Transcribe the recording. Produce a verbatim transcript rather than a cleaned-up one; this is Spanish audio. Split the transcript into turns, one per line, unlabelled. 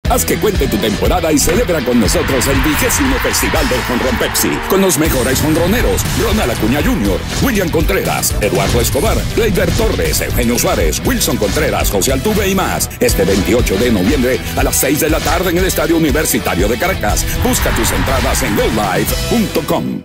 Haz que cuente tu temporada y celebra con nosotros el vigésimo Festival del Jonrón Pepsi, con los mejores jonroneros: Ronald Acuña junior, William Contreras, Eduardo Escobar, Gleyber Torres, Eugenio Suárez, Wilson Contreras, José Altuve y más. Este veintiocho de noviembre a las seis de la tarde en el Estadio Universitario de Caracas. Busca tus entradas en go live punto com.